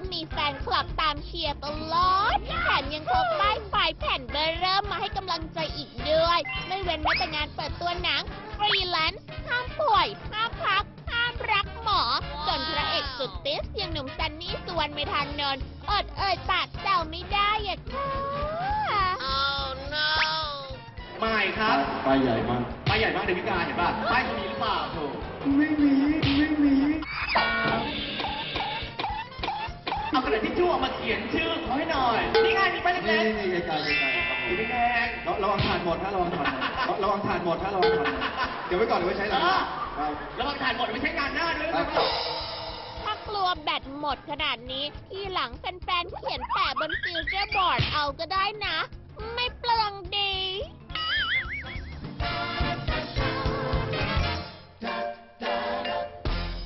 มีแฟนคลับตามเชียร์ตลอดแถมยังพกป้ายไฟแผ่นเบอร์เริ่มมาให้กำลังใจอีกด้วยไม่เว้นแม้แต่งานเปิดตัวหนังฟรีแลนซ์ห้ามป่วยห้ามพักห้ามรักหมอจนพระเอกสุดติสอย่างหนุ่มซันนี่สุวรรณเมธานนท์อดปากแซวไม่ได้อะค่ะ Oh no ไม่ครับป้ายใหญ่มากป้ายใหญ่มากเดวิกาเห็นป่ะป้ายตรงนี้หรือเปล่าโถไม่มีไม่มีเอากระดาษทิชชู่ออกมาเขียนชื่อเขาให้หน่อยนี่ไงมีป้ายนี่เล็กนี่ไกลๆครับๆสีแดงระวังถ่านหมดถ้าระวังถ่านหมดระวังถ่านหมดถ้าระวังถ่านหมดเดี๋ยวไว้ก่อนเดี๋ยวไว้ใช้หลังครับแล้วบางถ่ายหมดไม่ใช้งานหน้าด้วยครันะบถ้ากลัวแบตหมดขนาดนี้ ทีหลังแฟนๆเขียนแปะบนฟิวเจอร์บอร์ดเอาก็ได้นะ